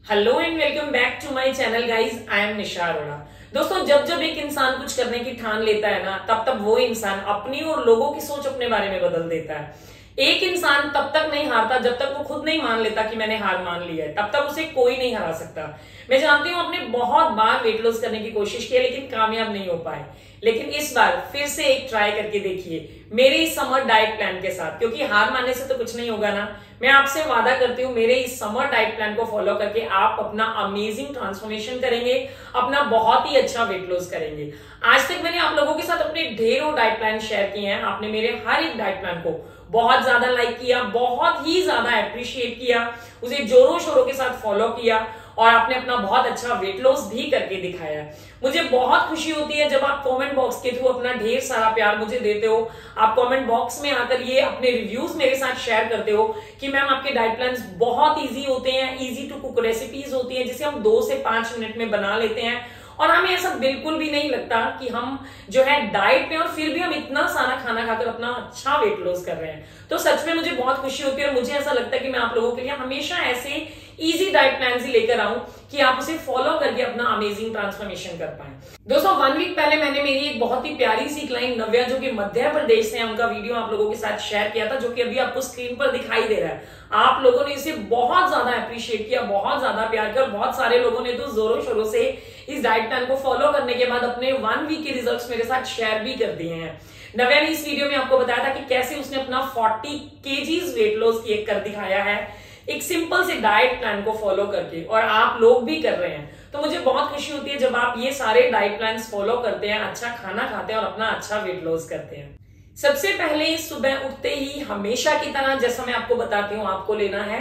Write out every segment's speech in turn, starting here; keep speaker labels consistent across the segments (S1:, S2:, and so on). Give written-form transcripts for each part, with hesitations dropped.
S1: Hello and welcome back to my channel guys. I am Nisha Arora. दोस्तों, जब जब एक इंसान कुछ करने की ठान लेता है ना, तब तब वो इंसान अपनी और लोगों की सोच अपने बारे में बदल देता है। एक इंसान तब तक नहीं हारता जब तक वो खुद नहीं मान लेता कि मैंने हार मान लिया है। तब तक उसे कोई नहीं हरा सकता। मैं जानती हूँ आपने बहुत बार वेट लॉस करने की कोशिश की लेकिन कामयाब नहीं हो पाए। लेकिन इस बार फिर से एक ट्राई करके देखिए मेरे इस समर डाइट प्लान के साथ, क्योंकि हार मानने से तो कुछ नहीं होगा ना। मैं आपसे वादा करती हूँ मेरे इस समर डाइट प्लान को फॉलो करके आप अपना अमेजिंग ट्रांसफॉर्मेशन करेंगे, अपना बहुत ही अच्छा वेट लॉस करेंगे। आज तक मैंने आप लोगों के साथ अपने ढेरों डाइट प्लान शेयर किए हैं। आपने मेरे हर एक डाइट प्लान को बहुत ज्यादा लाइक किया, बहुत ही ज्यादा अप्रिशिएट किया, उसे जोरों शोरों के साथ फॉलो किया और आपने अपना बहुत अच्छा वेट लॉस भी करके दिखाया। मुझे बहुत खुशी होती है जब आप कमेंट बॉक्स के थ्रू अपना ढेर सारा प्यार मुझे देते हो। आप कमेंट बॉक्स में आकर ये अपने रिव्यूज मेरे साथ शेयर करते हो कि मैम आपके डाइट प्लान्स बहुत इजी होते हैं, इजी टू कुक रेसिपीज होती हैं जिसे हम 2 से 5 मिनट में बना लेते हैं। और हमें ऐसा बिल्कुल भी नहीं लगता कि हम जो है डाइट पे और फिर भी हम इतना सारा खाना खाकर अपना अच्छा वेट लॉस कर रहे हैं। तो सच में मुझे बहुत खुशी होती है और मुझे ऐसा लगता है कि मैं आप लोगों के लिए हमेशा ऐसे इजी डाइट प्लान ही लेकर आऊं कि आप उसे फॉलो करके अपना अमेजिंग ट्रांसफॉर्मेशन कर पाए। दोस्तों, 1 वीक पहले मैंने मेरी एक बहुत ही प्यारी सी क्लाइंट नव्या, जो कि मध्य प्रदेश से है, उनका वीडियो आप लोगों के साथ शेयर किया था, जो कि अभी आपको स्क्रीन पर दिखाई दे रहा है। आप लोगों ने इसे बहुत ज्यादा अप्रिशिएट किया, बहुत ज्यादा प्यार किया और बहुत सारे लोगों ने तो जोरों शोरों से इस डाइट प्लान को फॉलो करने के बाद अपने 1 वीक के रिजल्ट्स मेरे साथ शेयर भी कर दिए हैं। नव्या ने इस वीडियो में आपको बताया था कि कैसे उसने अपना 40 केजीज वेट लॉस कर दिखाया है एक सिंपल से डाइट प्लान को फॉलो करके, और आप लोग भी कर रहे हैं। तो मुझे बहुत खुशी होती है जब आप ये सारे डाइट प्लान फॉलो करते हैं, अच्छा खाना खाते हैं और अपना अच्छा वेट लॉस करते हैं। सबसे पहले सुबह उठते ही हमेशा की तरह जैसा मैं आपको बताती हूँ, आपको लेना है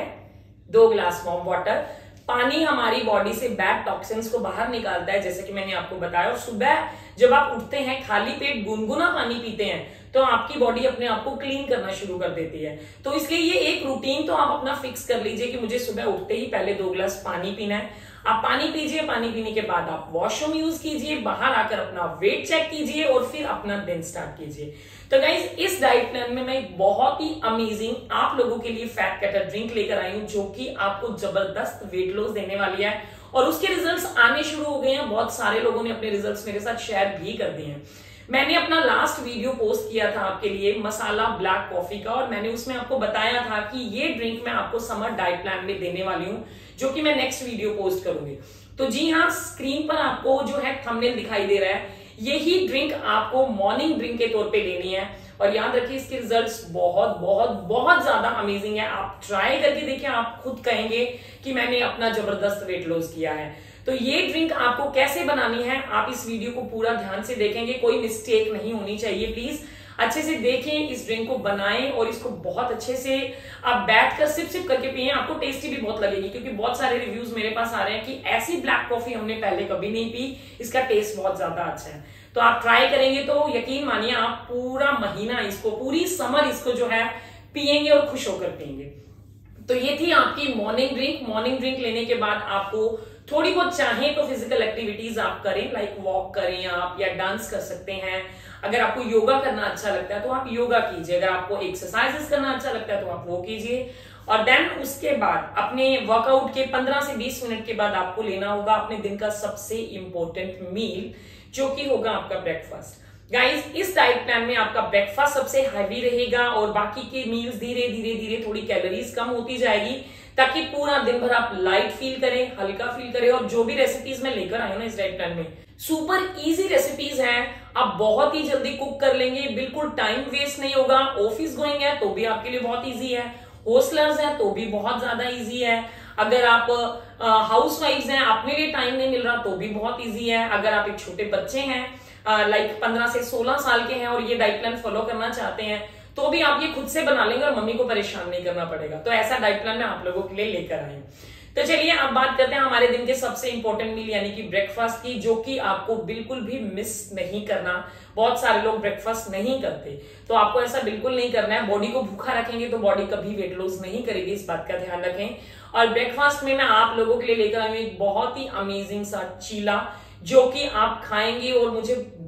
S1: 2 गिलास वार्म वाटर। पानी हमारी बॉडी से बैड टॉक्सिन्स को बाहर निकालता है, जैसे कि मैंने आपको बताया। और सुबह जब आप उठते हैं खाली पेट गुनगुना पानी पीते हैं तो आपकी बॉडी अपने आप को क्लीन करना शुरू कर देती है। तो इसलिए ये एक रूटीन तो आप अपना फिक्स कर लीजिए कि मुझे सुबह उठते ही पहले 2 गिलास पानी पीना है। आप पानी पीजिए, पानी पीने के बाद आप वॉशरूम यूज कीजिए, बाहर आकर अपना वेट चेक कीजिए और फिर अपना दिन स्टार्ट कीजिए। तो गाइज, इस डाइट प्लान में मैं एक बहुत ही अमेजिंग आप लोगों के लिए फैट कटर ड्रिंक लेकर आई हूं, जो कि आपको जबरदस्त वेट लॉस देने वाली है और उसके रिजल्ट्स आने शुरू हो गए हैं। बहुत सारे लोगों ने अपने रिजल्ट्स मेरे साथ शेयर भी कर दिए हैं। मैंने अपना लास्ट वीडियो पोस्ट किया था आपके लिए मसाला ब्लैक कॉफी का, और मैंने उसमें आपको बताया था कि ये ड्रिंक मैं आपको समर डाइट प्लान में देने वाली हूं, जो कि मैं नेक्स्ट वीडियो पोस्ट करूंगी। तो जी हाँ, स्क्रीन पर आपको जो है थंबनेल दिखाई दे रहा है, यही ड्रिंक आपको मॉर्निंग ड्रिंक के तौर पे लेनी है। और याद रखिए इसके रिजल्ट्स बहुत बहुत बहुत ज्यादा अमेजिंग है। आप ट्राई करके देखिए, आप खुद कहेंगे कि मैंने अपना जबरदस्त वेट लॉस किया है। तो ये ड्रिंक आपको कैसे बनानी है, आप इस वीडियो को पूरा ध्यान से देखेंगे, कोई मिस्टेक नहीं होनी चाहिए। प्लीज अच्छे से देखें, इस ड्रिंक को बनाएं और इसको बहुत अच्छे से आप बैठकर सिप सिप करके पिए। आपको टेस्टी भी बहुत लगेगी, क्योंकि बहुत सारे रिव्यूज मेरे पास आ रहे हैं कि ऐसी ब्लैक कॉफी हमने पहले कभी नहीं पी, इसका टेस्ट बहुत ज्यादा अच्छा है। तो आप ट्राई करेंगे तो यकीन मानिए आप पूरा महीना इसको, पूरी समर इसको जो है पिएंगे और खुश होकर पिएंगे। तो ये थी आपकी मॉर्निंग ड्रिंक। मॉर्निंग ड्रिंक लेने के बाद आपको थोड़ी बहुत चाहे तो फिजिकल एक्टिविटीज आप करें, लाइक वॉक करें आप, या डांस कर सकते हैं। अगर आपको योगा करना अच्छा लगता है तो आप योगा कीजिए, अगर आपको एक्सरसाइजेस करना अच्छा लगता है तो आप वो कीजिए। और देन उसके बाद अपने वर्कआउट के 15 से 20 मिनट के बाद आपको लेना होगा अपने दिन का सबसे इंपॉर्टेंट मील, जो कि होगा आपका ब्रेकफास्ट। गाइस, इस डाइट प्लान में आपका ब्रेकफास्ट सबसे हैवी रहेगा और बाकी के मील्स धीरे धीरे धीरे थोड़ी कैलोरीज कम होती जाएगी, ताकि पूरा दिन भर आप लाइट फील करें, हल्का फील करें। और जो भी रेसिपीज मैं लेकर आई हूं ना इस डाइट प्लान में, सुपर इजी रेसिपीज हैं, आप बहुत ही जल्दी कुक कर लेंगे, बिल्कुल टाइम वेस्ट नहीं होगा। ऑफिस गोइंग है तो भी आपके लिए बहुत इजी है, होस्टलर्स हैं तो भी बहुत ज्यादा इजी है, अगर आप हाउस वाइफ्स हैं, अपने लिए टाइम नहीं मिल रहा तो भी बहुत इजी है, अगर आप एक छोटे बच्चे हैं लाइक 15 से 16 साल के हैं और ये डाइट प्लान फॉलो करना चाहते हैं तो भी आप ये खुद से बना लेंगे और मम्मी को परेशान नहीं करना पड़ेगा। तो ऐसा डाइट प्लान मैं आप लोगों के लिए लेकर आई हूं। तो चलिए अब बात करते हैं हमारे दिन के सबसे इंपॉर्टेंट मील यानी कि ब्रेकफास्ट की, जो कि आपको बिल्कुल भी मिस नहीं करना। बहुत सारे लोग ब्रेकफास्ट नहीं करते, तो आपको ऐसा बिल्कुल नहीं करना है। बॉडी को भूखा रखेंगे तो बॉडी कभी वेट लॉस नहीं करेगी, इस बात का ध्यान रखें। और ब्रेकफास्ट में मैं आप लोगों के लिए लेकर आई हूं एक बहुत ही अमेजिंग सा चीला, जो कि आप खाएंगे और मुझे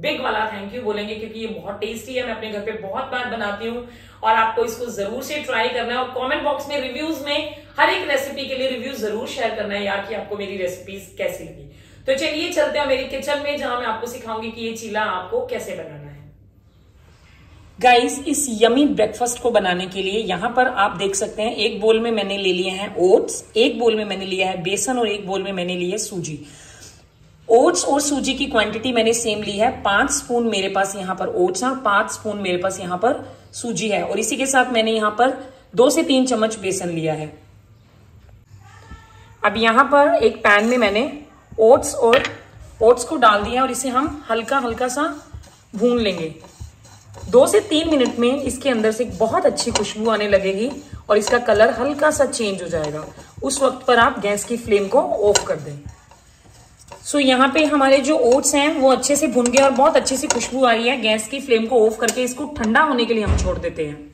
S1: बिग वाला थैंक यू बोलेंगे, क्योंकि ये बहुत टेस्टी है। मैं अपने घर पे बहुत बार बनाती हूँ और आपको इसको जरूर से ट्राई करना है। और कमेंट बॉक्स में रिव्यूज में हर एक रेसिपी के लिए रिव्यू जरूर शेयर करना है यार, कि आपको मेरी रेसिपीज कैसी लगी। तो चलिए चलते हैं मेरी किचन में, जहां मैं आपको सिखाऊंगी कि ये चीला आपको कैसे बनाना है। गाइस, इस यमी ब्रेकफास्ट को बनाने के लिए यहाँ पर आप देख सकते हैं, एक बोल में मैंने ले लिए हैं ओट्स, एक बोल में मैंने लिया है बेसन और एक बोल में मैंने ली है सूजी। ओट्स और सूजी की क्वांटिटी मैंने सेम ली है। 5 स्पून मेरे पास यहाँ पर ओट्स है, 5 स्पून मेरे पास यहाँ पर सूजी है, और इसी के साथ मैंने यहाँ पर 2 से 3 चम्मच बेसन लिया है। अब यहाँ पर एक पैन में मैंने ओट्स को डाल दिया और इसे हम हल्का हल्का सा भून लेंगे। 2 से 3 मिनट में इसके अंदर से बहुत अच्छी खुशबू आने लगेगी और इसका कलर हल्का सा चेंज हो जाएगा। उस वक्त पर आप गैस की फ्लेम को ऑफ कर दें। सो यहाँ पे हमारे जो ओट्स हैं वो अच्छे से भुन गए और बहुत अच्छी सी खुशबू आ रही है। गैस की फ्लेम को ऑफ करके इसको ठंडा होने के लिए हम छोड़ देते हैं।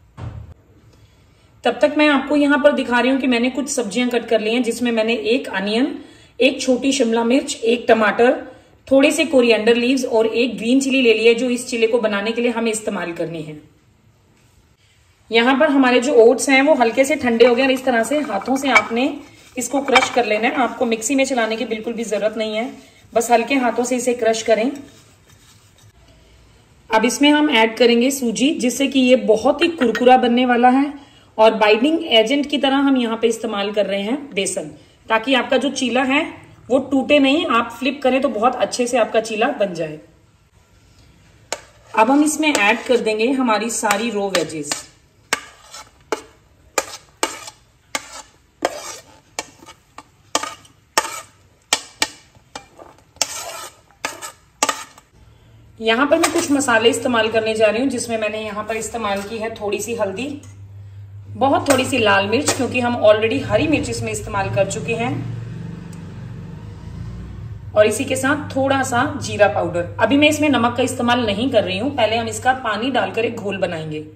S1: तब तक मैं आपको यहाँ पर दिखा रही हूँ कि मैंने कुछ सब्जियां कट कर ली हैं, जिसमें मैंने 1 अनियन, 1 छोटी शिमला मिर्च, 1 टमाटर, थोड़े से कोरिएंडर लीव्स और 1 ग्रीन चिली ले ली है, जो इस चिले को बनाने के लिए हमें इस्तेमाल करनी है। यहाँ पर हमारे जो ओट्स हैं वो हल्के से ठंडे हो गए और इस तरह से हाथों से आपने इसको क्रश कर लेना है। आपको मिक्सी में चलाने की बिल्कुल भी जरूरत नहीं है, बस हल्के हाथों से इसे क्रश करें। अब इसमें हम ऐड करेंगे सूजी, जिससे कि ये बहुत ही कुरकुरा बनने वाला है। और बाइंडिंग एजेंट की तरह हम यहाँ पे इस्तेमाल कर रहे हैं बेसन, ताकि आपका जो चीला है वो टूटे नहीं। आप फ्लिप करें तो बहुत अच्छे से आपका चीला बन जाए। अब हम इसमें ऐड कर देंगे हमारी सारी रो वेजेस। यहां पर मैं कुछ मसाले इस्तेमाल करने जा रही हूं, जिसमें मैंने यहां पर इस्तेमाल की है थोड़ी सी हल्दी, बहुत थोड़ी सी लाल मिर्च, क्योंकि हम ऑलरेडी हरी मिर्च इसमें इस्तेमाल कर चुके हैं, और इसी के साथ थोड़ा सा जीरा पाउडर। अभी मैं इसमें नमक का इस्तेमाल नहीं कर रही हूं, पहले हम इसका पानी डालकर एक घोल बनाएंगे।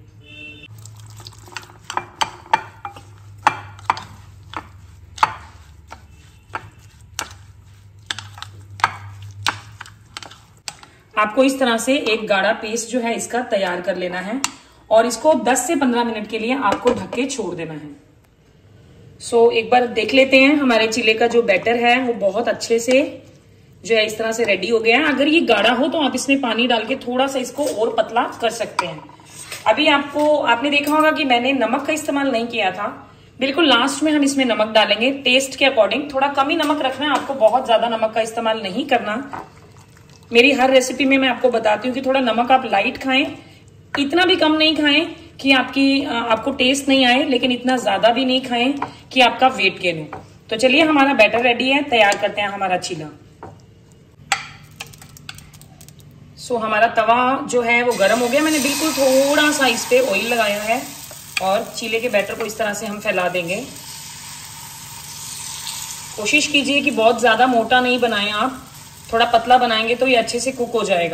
S1: आपको इस तरह से एक गाढ़ा पेस्ट जो है इसका तैयार कर लेना है और इसको 10 से 15 मिनट के लिए आपको ढक के छोड़ देना है। सो एक बार देख लेते हैं, हमारे चिले का जो बैटर है वो बहुत अच्छे से जो है इस तरह से रेडी हो गया है। अगर ये गाढ़ा हो तो आप इसमें पानी डाल के थोड़ा सा इसको और पतला कर सकते हैं। अभी आपने देखा होगा कि मैंने नमक का इस्तेमाल नहीं किया था, बिल्कुल लास्ट में हम इसमें नमक डालेंगे टेस्ट के अकॉर्डिंग। थोड़ा कम ही नमक रखना है आपको, बहुत ज्यादा नमक का इस्तेमाल नहीं करना। मेरी हर रेसिपी में मैं आपको बताती हूँ कि थोड़ा नमक आप लाइट खाएं, इतना भी कम नहीं खाएं कि आपको टेस्ट नहीं आए, लेकिन इतना ज्यादा भी नहीं खाएं कि आपका वेट गेन हो। तो चलिए हमारा बैटर रेडी है, तैयार करते हैं हमारा चीला। सो हमारा तवा जो है वो गर्म हो गया। मैंने बिल्कुल थोड़ा सा इस पे ऑयल लगाया है और चीले के बैटर को इस तरह से हम फैला देंगे। कोशिश कीजिए कि बहुत ज्यादा मोटा नहीं बनाएं आप, थोड़ा पतला बनाएंगे तो ये अच्छे से कुक हो जाएगा।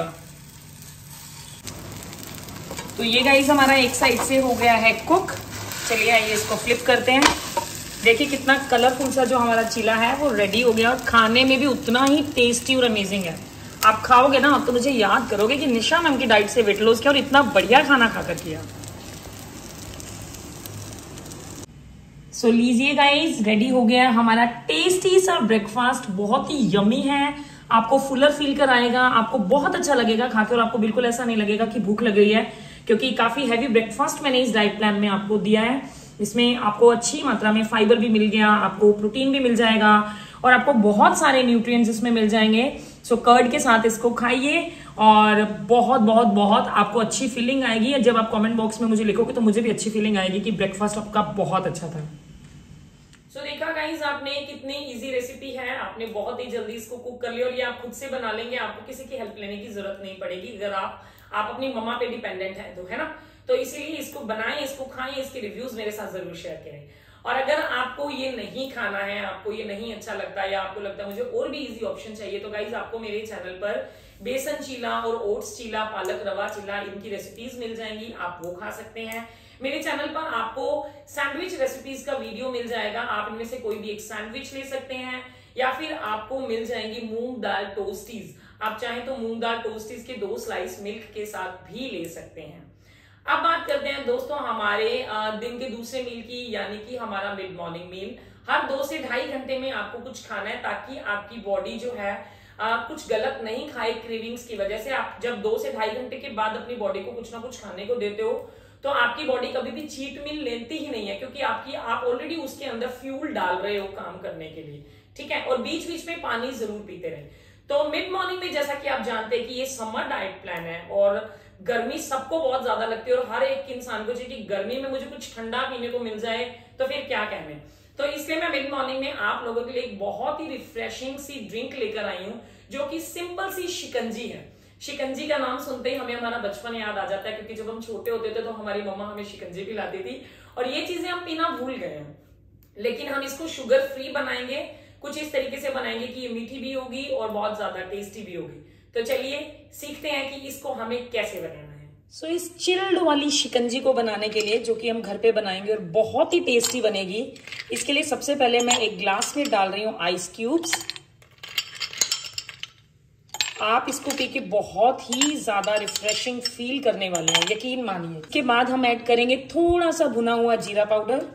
S1: तो ये गाइस हमारा एक साइड से हो गया है कुक। चलिए आइए इसको फ्लिप करते हैं। देखिए कितना कलरफुल सा जो हमारा चीला है वो रेडी हो गया और खाने में भी उतना ही टेस्टी और अमेजिंग है। आप खाओगे ना तो मुझे याद करोगे कि निशा मैम की डाइट से वेट लॉस किया और इतना बढ़िया खाना खाकर किया। सो लीजिए गाइस, रेडी हो गया हमारा टेस्टी सा ब्रेकफास्ट। बहुत ही यमी है, आपको फुलर फील कराएगा, आपको बहुत अच्छा लगेगा खाकर और आपको बिल्कुल ऐसा नहीं लगेगा कि भूख लग रही है, क्योंकि काफी हैवी ब्रेकफास्ट मैंने इस डाइट प्लान में आपको दिया है। इसमें आपको अच्छी मात्रा में फाइबर भी मिल गया, आपको प्रोटीन भी मिल जाएगा और आपको बहुत सारे न्यूट्रिएंट्स इसमें मिल जाएंगे। सो कर्ड के साथ इसको खाइए और बहुत बहुत बहुत आपको अच्छी फीलिंग आएगी। जब आप कमेंट बॉक्स में मुझे लिखोगे तो मुझे भी अच्छी फीलिंग आएगी कि ब्रेकफास्ट आपका बहुत अच्छा था। सो देखा गाइस आपने कितनी इजी रेसिपी है, आपने बहुत ही जल्दी इसको कुक कर लिया और ये आप खुद से बना लेंगे, आपको किसी की हेल्प लेने की जरूरत नहीं पड़ेगी अगर आप अपनी मम्मा पे डिपेंडेंट है तो, है ना। तो इसीलिए इसको बनाएं, इसको खाएं, इसके रिव्यूज मेरे साथ जरूर शेयर करें। और अगर आपको ये नहीं खाना है, आपको ये नहीं अच्छा लगता या आपको लगता है मुझे और भी इजी ऑप्शन चाहिए, तो गाइज आपको मेरे चैनल पर बेसन चीला और ओट्स चीला, पालक रवा चीला, इनकी रेसिपीज मिल जाएंगी, आप वो खा सकते हैं। मेरे चैनल पर आपको सैंडविच रेसिपीज का वीडियो मिल जाएगा, आप इनमें से कोई भी एक सैंडविच ले सकते हैं, या फिर आपको मिल जाएंगी मूंग दाल टोस्टीज। आप चाहें तो मूंग दाल टोस्टीज के 2 स्लाइस मिल्क के साथ भी ले सकते हैं। अब बात करते हैं दोस्तों हमारे दिन के दूसरे मील की, यानी कि हमारा मिड मॉर्निंग मील। हर 2 से ढाई घंटे में आपको कुछ खाना है, ताकि आपकी बॉडी जो है कुछ गलत नहीं खाए क्रेविंग्स की वजह से। आप जब 2 से ढाई घंटे के बाद अपनी बॉडी को कुछ ना कुछ खाने को देते हो तो आपकी बॉडी कभी भी चीट मील लेती ही नहीं है, क्योंकि आप ऑलरेडी उसके अंदर फ्यूल डाल रहे हो काम करने के लिए, ठीक है। और बीच बीच में पानी जरूर पीते रहे। तो मिड मॉर्निंग में जैसा कि आप जानते हैं कि ये समर डाइट प्लान है और गर्मी सबको बहुत ज्यादा लगती है और हर एक इंसान को चाहिए कि गर्मी में मुझे कुछ ठंडा पीने को मिल जाए, तो फिर क्या कहने। तो इसलिए मैं मिड मॉर्निंग में आप लोगों के लिए एक बहुत ही रिफ्रेशिंग सी ड्रिंक लेकर आई हूं, जो कि सिंपल सी शिकंजी है। शिकंजी का नाम सुनते ही हमें हमारा बचपन याद आ जाता है, क्योंकि जब हम छोटे होते थे तो हमारी मम्मा हमें शिकंजी पिलाती थी और ये चीजें हम पीना भूल गए हैं। लेकिन हम इसको शुगर फ्री बनाएंगे, कुछ इस तरीके से बनाएंगे कि ये मीठी भी होगी और बहुत ज्यादा टेस्टी भी होगी। तो चलिए सीखते हैं कि इसको हमें कैसे बनाना है। सो इस चिल्ड वाली शिकंजी को बनाने के लिए, जो कि हम घर पे बनाएंगे और बहुत ही टेस्टी बनेगी, इसके लिए सबसे पहले मैं एक ग्लास में डाल रही हूँ आइस क्यूब्स। आप इसको पी के बहुत ही ज्यादा रिफ्रेशिंग फील करने वाले हैं, यकीन मानिए। इसके बाद हम ऐड करेंगे थोड़ा सा भुना हुआ जीरा पाउडर,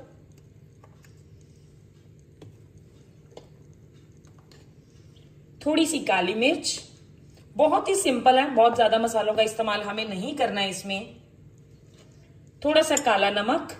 S1: थोड़ी सी काली मिर्च। बहुत ही सिंपल है, बहुत ज्यादा मसालों का इस्तेमाल हमें नहीं करना है इसमें। थोड़ा सा काला नमक।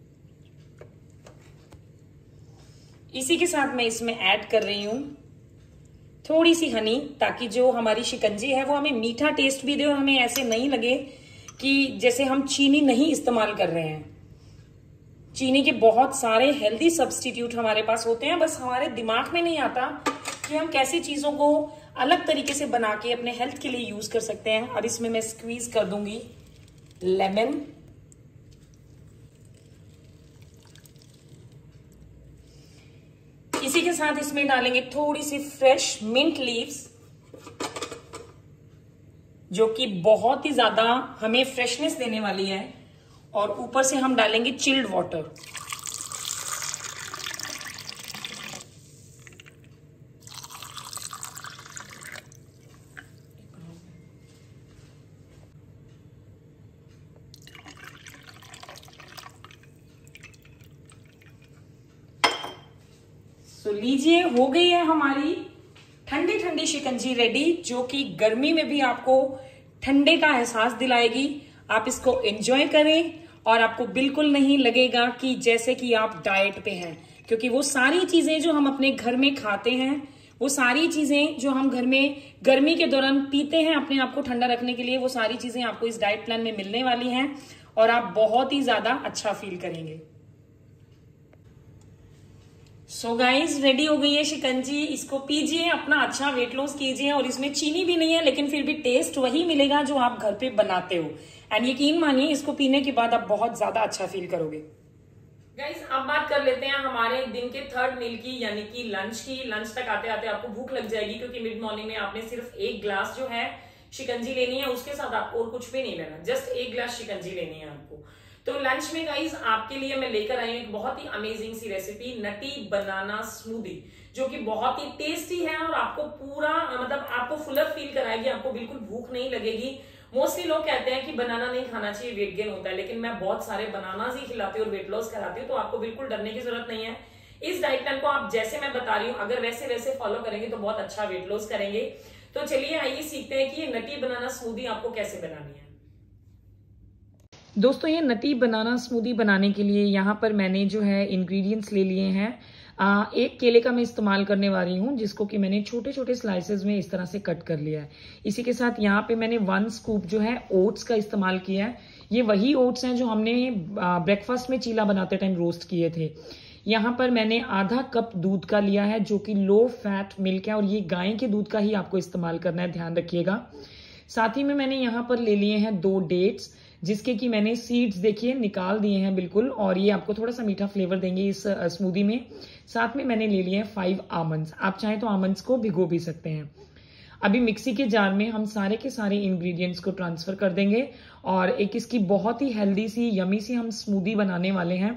S1: इसी के साथ मैं इसमें ऐड कर रही हूं थोड़ी सी हनी, ताकि जो हमारी शिकंजी है वो हमें मीठा टेस्ट भी दे और हमें ऐसे नहीं लगे कि जैसे हम चीनी नहीं इस्तेमाल कर रहे हैं। चीनी के बहुत सारे हेल्दी सब्स्टिट्यूट हमारे पास होते हैं, बस हमारे दिमाग में नहीं आता कि हम कैसी चीजों को अलग तरीके से बना के अपने हेल्थ के लिए यूज कर सकते हैं। अब इसमें मैं स्क्वीज कर दूंगी लेमन। इसी के साथ इसमें डालेंगे थोड़ी सी फ्रेश मिंट लीव्स, जो कि बहुत ही ज्यादा हमें फ्रेशनेस देने वाली है। और ऊपर से हम डालेंगे चिल्ड वाटर। तो लीजिए, हो गई है हमारी ठंडी ठंडी शिकंजी रेडी, जो कि गर्मी में भी आपको ठंडे का एहसास दिलाएगी। आप इसको एंजॉय करें और आपको बिल्कुल नहीं लगेगा कि जैसे कि आप डाइट पे हैं, क्योंकि वो सारी चीजें जो हम अपने घर में खाते हैं, वो सारी चीजें जो हम घर में गर्मी के दौरान पीते हैं अपने आप को ठंडा रखने के लिए, वो सारी चीजें आपको इस डाइट प्लान में मिलने वाली हैं और आप बहुत ही ज्यादा अच्छा फील करेंगे। सो गाइज, रेडी हो गई है शिकंजी। इसको पीजिए, अपना अच्छा वेट लॉस कीजिए। और इसमें चीनी भी नहीं है, लेकिन फिर भी टेस्ट वही मिलेगा जो आप घर पे बनाते हो। एंड यकीन मानिए, इसको पीने के बाद आप बहुत ज्यादा अच्छा फील करोगे। गाइज, अब बात कर लेते हैं हमारे दिन के थर्ड मील की, यानी कि लंच की। लंच तक आते आते आपको भूख लग जाएगी, क्योंकि मिड मॉर्निंग में आपने सिर्फ 1 ग्लास जो है शिकंजी लेनी है, उसके साथ आपको और कुछ भी नहीं लेना, जस्ट 1 ग्लास शिकंजी लेनी है आपको। तो लंच में गाइज आपके लिए मैं लेकर आई हूं एक बहुत ही अमेजिंग सी रेसिपी, नटी बनाना स्मूदी, जो कि बहुत ही टेस्टी है और आपको पूरा मतलब आपको फुलर फील कराएगी, आपको बिल्कुल भूख नहीं लगेगी। मोस्टली लोग कहते हैं कि बनाना नहीं खाना चाहिए, वेट गेन होता है, लेकिन मैं बहुत सारे बनानास ही खिलाती हूँ और वेट लॉस कराती हूँ, तो आपको बिल्कुल डरने की जरूरत नहीं है। इस डाइट प्लान को आप जैसे मैं बता रही हूँ, अगर वैसे वैसे फॉलो करेंगे तो बहुत अच्छा वेट लॉस करेंगे। तो चलिए आइए सीखते हैं कि ये नटी बनाना स्मूदी आपको कैसे बनानी है। दोस्तों, ये नटी बनाना स्मूदी बनाने के लिए यहाँ पर मैंने जो है इंग्रेडिएंट्स ले लिए हैं। एक केले का मैं इस्तेमाल करने वाली हूँ, जिसको कि मैंने छोटे छोटे स्लाइसेस में इस तरह से कट कर लिया है। इसी के साथ यहाँ पे मैंने 1 स्कूप जो है ओट्स का इस्तेमाल किया है। ये वही ओट्स हैं जो हमने ब्रेकफास्ट में चीला बनाते टाइम रोस्ट किए थे। यहाँ पर मैंने आधा कप दूध का लिया है, जो कि लो फैट मिल्क है, और ये गाय के दूध का ही आपको इस्तेमाल करना है, ध्यान रखिएगा। साथ ही में मैंने यहाँ पर ले लिए हैं 2 डेट्स, जिसके कि मैंने सीड्स देखिए निकाल दिए हैं बिल्कुल, और ये आपको थोड़ा सा मीठा फ्लेवर देंगे इस स्मूदी में। साथ में मैंने ले लिए हैं 5 आमंड्स। आप चाहें तो आमंड्स को भिगो भी सकते हैं। अभी मिक्सी के जार में हम सारे के सारे इंग्रेडिएंट्स को ट्रांसफर कर देंगे और एक इसकी बहुत ही हेल्दी सी यमी सी हम स्मूदी बनाने वाले हैं,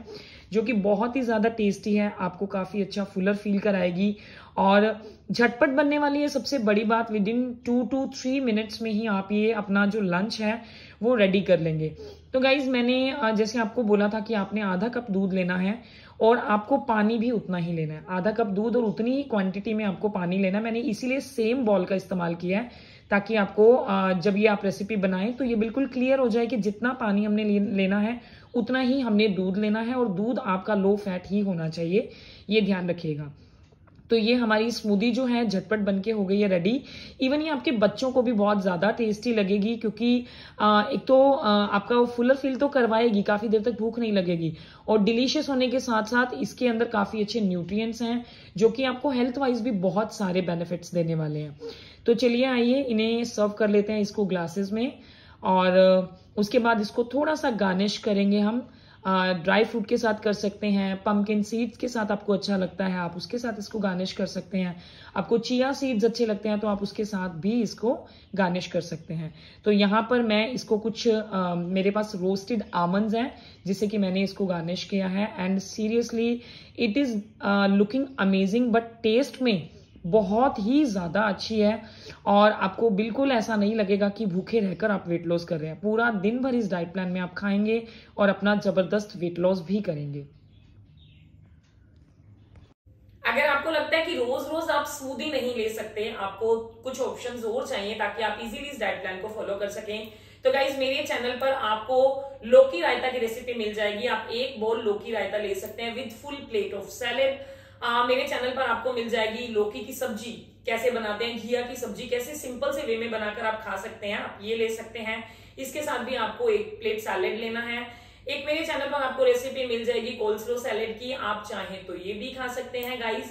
S2: जो कि बहुत ही ज़्यादा टेस्टी है, आपको काफ़ी अच्छा फुलर फील कराएगी और झटपट बनने वाली है। सबसे बड़ी बात, विद इन 2 to 3 मिनट्स में ही आप ये अपना जो लंच है वो रेडी कर लेंगे। तो गाइज मैंने जैसे आपको बोला था कि आपने आधा कप दूध लेना है और आपको पानी भी उतना ही लेना है, आधा कप दूध और उतनी ही क्वांटिटी में आपको पानी लेना है। मैंने इसीलिए सेम बॉल का इस्तेमाल किया है ताकि आपको जब ये आप रेसिपी बनाएं तो ये बिल्कुल क्लियर हो जाए कि जितना पानी हमने लेना है उतना ही हमने दूध लेना है और दूध आपका लो फैट ही होना चाहिए, ये ध्यान रखिएगा। तो ये हमारी स्मूदी जो है झटपट बनके हो गई है रेडी। इवन ये आपके बच्चों को भी बहुत ज्यादा टेस्टी लगेगी क्योंकि एक तो आपका फुलर फील तो करवाएगी, काफी देर तक भूख नहीं लगेगी और डिलीशियस होने के साथ साथ इसके अंदर काफी अच्छे न्यूट्रिएंट्स हैं जो कि आपको हेल्थ वाइज भी बहुत सारे बेनिफिट्स देने वाले हैं। तो चलिए आइए इन्हें सर्व कर लेते हैं इसको ग्लासेस में और उसके बाद इसको थोड़ा सा गार्निश करेंगे हम। ड्राई फ्रूट के साथ कर सकते हैं, पंपकिन सीड्स के साथ आपको अच्छा लगता है आप उसके साथ इसको गार्निश कर सकते हैं, आपको चिया सीड्स अच्छे लगते हैं तो आप उसके साथ भी इसको गार्निश कर सकते हैं। तो यहाँ पर मैं इसको कुछ मेरे पास रोस्टेड आमंड्स हैं जिससे कि मैंने इसको गार्निश किया है and seriously it is looking amazing, but taste में बहुत ही ज्यादा अच्छी है और आपको बिल्कुल ऐसा नहीं लगेगा कि भूखे रहकर आप वेट लॉस कर रहे हैं। पूरा दिन भर इस डाइट प्लान में आप खाएंगे और अपना जबरदस्त वेट लॉस भी करेंगे।
S1: अगर आपको लगता है कि रोज रोज आप स्मूदी नहीं ले सकते, आपको कुछ ऑप्शंस और चाहिए ताकि आप इजीली इस डाइट प्लान को फॉलो कर सकें, तो गाइज मेरे चैनल पर आपको लौकी रायता की रेसिपी मिल जाएगी। आप 1 बाउल लौकी रायता ले सकते हैं with full plate of salad. मेरे चैनल पर आपको मिल जाएगी लौकी की सब्जी कैसे बनाते हैं, घिया की सब्जी कैसे सिंपल से वे में बनाकर आप खा सकते हैं, आप ये ले सकते हैं। इसके साथ भी आपको 1 प्लेट सैलेड लेना है। एक मेरे चैनल पर आपको रेसिपी मिल जाएगी कोल्स्लो सैलेड की, आप चाहें तो ये भी खा सकते हैं गाइज।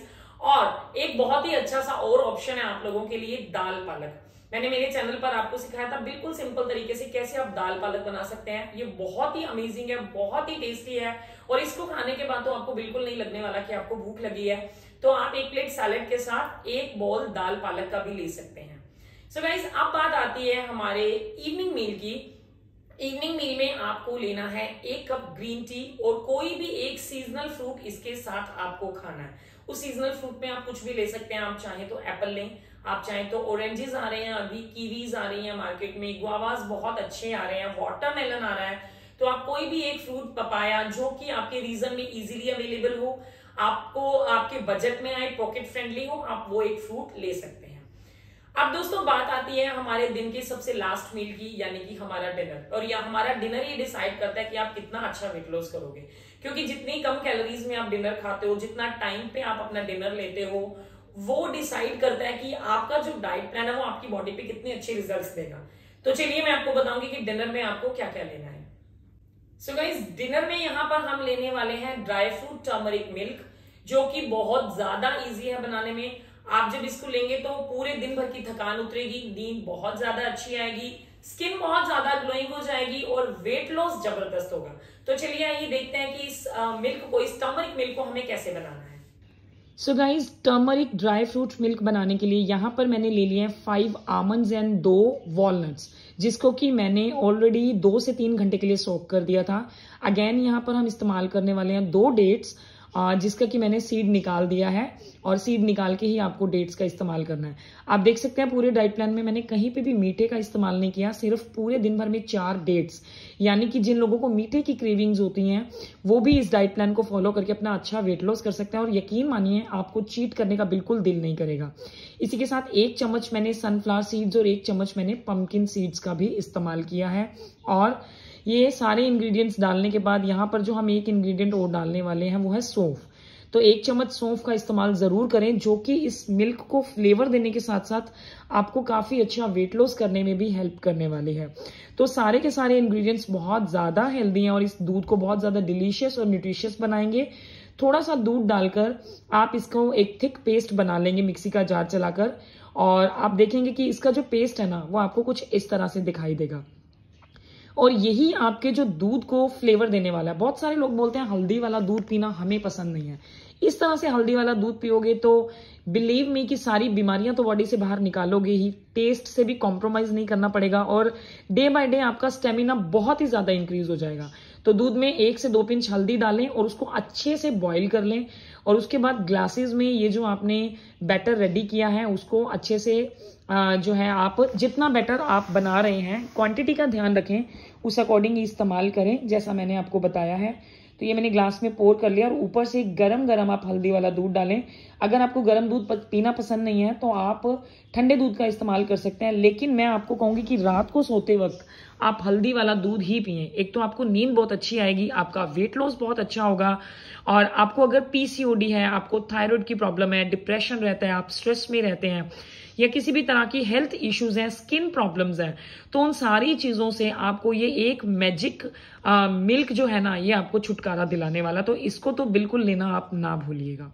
S1: और एक बहुत ही अच्छा सा और ऑप्शन है आप लोगों के लिए, दाल पालक। मैंने मेरे चैनल पर आपको सिखाया था बिल्कुल सिंपल तरीके से कैसे आप दाल पालक बना सकते हैं। ये बहुत ही अमेजिंग है, बहुत ही टेस्टी है और इसको खाने के बाद तो आपको बिल्कुल नहीं लगने वाला कि आपको भूख लगी है। तो आप 1 प्लेट सैलेड के साथ 1 बाउल दाल पालक का भी ले सकते हैं। सो गाइस अब बात आती है हमारे इवनिंग मील की। इवनिंग मील में आपको लेना है 1 कप ग्रीन टी और कोई भी एक सीजनल फ्रूट इसके साथ आपको खाना है। उस सीजनल फ्रूट में आप कुछ भी ले सकते हैं, आप चाहें तो एप्पल लें, आप चाहें तो ऑरेंजेस आ रहे हैं, अभी कीवीज आ रही हैं मार्केट में, गुआवास बहुत अच्छे आ रहे हैं, वाटरमेलन आ रहा है, तो आप कोई भी एक फ्रूट, पपाया, जो कि आपके रीजन में इजीली अवेलेबल हो, आपको आपके बजट में आए, पॉकेट फ्रेंडली हो, आप वो एक फ्रूट ले सकते हैं। अब दोस्तों बात आती है हमारे दिन के सबसे लास्ट मील की, यानी कि हमारा डिनर। और यह हमारा डिनर ही डिसाइड करता है कि आप कितना अच्छा वेट लॉस करोगे, क्योंकि जितनी कम कैलोरीज में आप डिनर खाते हो, जितना टाइम पे आप अपना डिनर लेते हो, वो डिसाइड करता है कि आपका जो डाइट प्लान है वो आपकी बॉडी पे कितने अच्छे रिजल्ट्स देगा। तो चलिए मैं आपको बताऊंगी कि डिनर में आपको क्या क्या लेना है। सो गाइस डिनर में यहाँ पर हम लेने वाले हैं ड्राई फ्रूट टर्मरिक मिल्क, जो कि बहुत ज्यादा इजी है बनाने में। आप जब इसको लेंगे तो पूरे दिन भर की थकान उतरेगी, नींद बहुत ज्यादा अच्छी आएगी, स्किन बहुत ज्यादा ग्लोइंग हो जाएगी और वेट लॉस जबरदस्त होगा। तो चलिए आइए देखते हैं कि इस मिल्क को, इस टर्मरिक मिल्क को हमें कैसे बनाना है।
S2: So guys turmeric dry fruit milk बनाने के लिए यहाँ पर मैंने ले लिए हैं 5 आमंड्स एंड 2 वॉलनट्स, जिसको कि मैंने ऑलरेडी 2 से 3 घंटे के लिए सोक कर दिया था। अगेन यहाँ पर हम इस्तेमाल करने वाले हैं 2 डेट्स, जिसका कि मैंने सीड निकाल दिया है और सीड निकाल के ही आपको डेट्स का इस्तेमाल करना है। आप देख सकते हैं पूरे डाइट प्लान में मैंने कहीं पे भी मीठे का इस्तेमाल नहीं किया, सिर्फ पूरे दिन भर में 4 डेट्स, यानी कि जिन लोगों को मीठे की क्रेविंग्स होती हैं वो भी इस डाइट प्लान को फॉलो करके अपना अच्छा वेट लॉस कर सकते हैं और यकीन मानिए आपको चीट करने का बिल्कुल दिल नहीं करेगा। इसी के साथ 1 चम्मच मैंने सनफ्लावर सीड्स और 1 चम्मच मैंने पंपकिन सीड्स का भी इस्तेमाल किया है। और ये सारे इंग्रेडिएंट्स डालने के बाद यहाँ पर जो हम 1 इंग्रेडिएंट और डालने वाले हैं वो है सौंफ। तो 1 चम्मच सौंफ का इस्तेमाल जरूर करें, जो कि इस मिल्क को फ्लेवर देने के साथ साथ आपको काफी अच्छा वेट लॉस करने में भी हेल्प करने वाली है। तो सारे के सारे इंग्रेडिएंट्स बहुत ज्यादा हेल्दी हैं और इस दूध को बहुत ज्यादा डिलीशियस और न्यूट्रिशियस बनाएंगे। थोड़ा सा दूध डालकर आप इसको एक थिक पेस्ट बना लेंगे मिक्सी का जार चलाकर, और आप देखेंगे कि इसका जो पेस्ट है ना वो आपको कुछ इस तरह से दिखाई देगा और यही आपके जो दूध को फ्लेवर देने वाला है। बहुत सारे लोग बोलते हैं हल्दी वाला दूध पीना हमें पसंद नहीं है। इस तरह से हल्दी वाला दूध पियोगे तो बिलीव मी कि सारी बीमारियां तो बॉडी से बाहर निकालोगे ही, टेस्ट से भी कॉम्प्रोमाइज नहीं करना पड़ेगा और डे बाय डे आपका स्टेमिना बहुत ही ज्यादा इंक्रीज हो जाएगा। तो दूध में 1 से 2 पिंच हल्दी डालें और उसको अच्छे से बॉईल कर लें, और उसके बाद ग्लासेस में ये जो आपने बैटर रेडी किया है उसको अच्छे से जो है आप जितना बैटर आप बना रहे हैं क्वांटिटी का ध्यान रखें, उस अकॉर्डिंग इस्तेमाल करें जैसा मैंने आपको बताया है। तो ये मैंने ग्लास में पोर कर लिया और ऊपर से गरम गरम आप हल्दी वाला दूध डालें। अगर आपको गरम दूध पीना पसंद नहीं है तो आप ठंडे दूध का इस्तेमाल कर सकते हैं, लेकिन मैं आपको कहूंगी कि रात को सोते वक्त आप हल्दी वाला दूध ही पिएं। एक तो आपको नींद बहुत अच्छी आएगी, आपका वेट लॉस बहुत अच्छा होगा, और आपको अगर पीसीओडी है, आपको थायराइड की प्रॉब्लम है, डिप्रेशन रहता है, आप स्ट्रेस में रहते हैं, या किसी भी तरह की हेल्थ इश्यूज हैं, स्किन प्रॉब्लम्स हैं, तो उन सारी चीजों से आपको ये एक मैजिक मिल्क जो है ना, ये आपको छुटकारा दिलाने वाला। तो इसको तो बिल्कुल लेना आप ना भूलिएगा।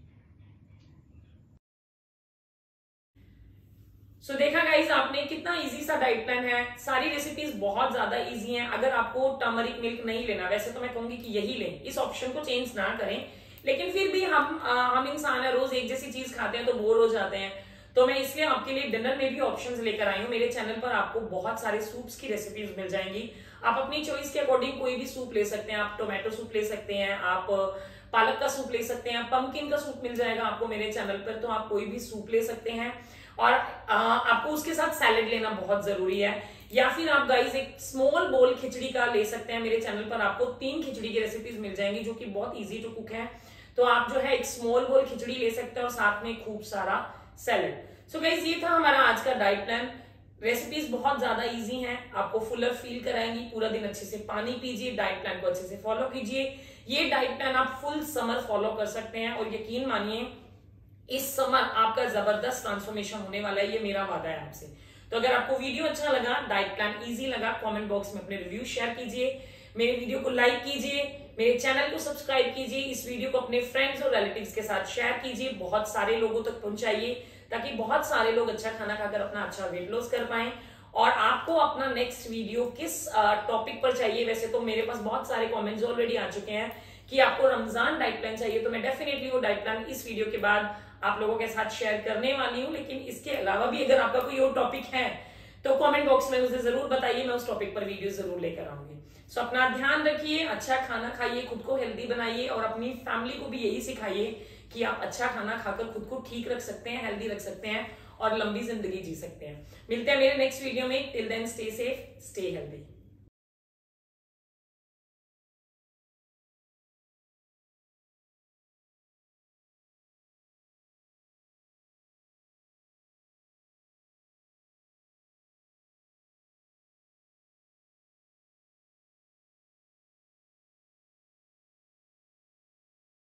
S1: सो देखा गाइस आपने कितना इजी सा डाइट प्लान है। सारी रेसिपीज बहुत ज्यादा इजी हैं। अगर आपको टर्मरिक मिल्क नहीं लेना, वैसे तो मैं कहूंगी कि यही लें, इस ऑप्शन को चेंज ना करें, लेकिन फिर भी हम इंसान है, रोज एक जैसी चीज खाते हैं तो बोर हो जाते हैं। तो मैं इसलिए आपके लिए डिनर में भी ऑप्शंस लेकर आई हूँ। मेरे चैनल पर आपको बहुत सारे सूप्स की रेसिपीज मिल जाएंगी। आप अपनी चॉइस के अकॉर्डिंग कोई भी सूप ले सकते हैं। आप टोमेटो सूप ले सकते हैं, आप पालक का सूप ले सकते हैं, पंपकिन का सूप मिल जाएगा आपको मेरे चैनल पर, तो आप कोई भी सूप ले सकते हैं। और आपको उसके साथ सैलेड लेना बहुत जरूरी है। या फिर आप गाइस एक स्मॉल बोल खिचड़ी का ले सकते हैं। मेरे चैनल पर आपको 3 खिचड़ी की रेसिपीज मिल जाएंगी जो कि बहुत इजी टू कुक है। तो आप जो है एक स्मॉल बोल खिचड़ी ले सकते हैं और साथ में खूब सारा सैलेड। सो गाइस ये था हमारा आज का डाइट प्लान। रेसिपीज बहुत ज्यादा इजी हैं, आपको फुलर फील कराएंगी। पूरा दिन अच्छे से पानी पीजिए, डाइट प्लान को अच्छे से फॉलो कीजिए। ये डाइट प्लान आप फुल समर फॉलो कर सकते हैं और यकीन मानिए इस समर आपका जबरदस्त ट्रांसफॉर्मेशन होने वाला है, ये मेरा वादा है आपसे। तो अगर आपको वीडियो अच्छा लगा, डाइट प्लान इजी लगा, कमेंट बॉक्स में अपने रिव्यू शेयर कीजिए, मेरे वीडियो को लाइक कीजिए, मेरे चैनल को सब्सक्राइब कीजिए, इस वीडियो को अपने फ्रेंड्स और रिलेटिव्स के साथ शेयर कीजिए, बहुत सारे लोगों तक पहुंचाइए ताकि बहुत सारे लोग अच्छा खाना खाकर अपना अच्छा वेट लॉस कर पाए। और आपको अपना नेक्स्ट वीडियो किस टॉपिक पर चाहिए, वैसे तो मेरे पास बहुत सारे कमेंट्स ऑलरेडी आ चुके हैं कि आपको रमजान डाइट प्लान चाहिए, तो मैं डेफिनेटली वो डाइट प्लान इस वीडियो के बाद आप लोगों के साथ शेयर करने वाली हूं। लेकिन इसके अलावा भी अगर आपका कोई और टॉपिक है तो कमेंट बॉक्स में मुझे जरूर बताइए, मैं उस टॉपिक पर वीडियो जरूर लेकर आऊंगी। सो अपना ध्यान रखिए, अच्छा खाना खाइए, खुद को हेल्दी बनाइए और अपनी फैमिली को भी यही सिखाइए कि आप अच्छा खाना खाकर खुद को ठीक रख सकते हैं, हेल्दी रख सकते हैं और लंबी जिंदगी जी सकते हैं। मिलते हैं मेरे नेक्स्ट वीडियो में। Till then stay safe, stay healthy.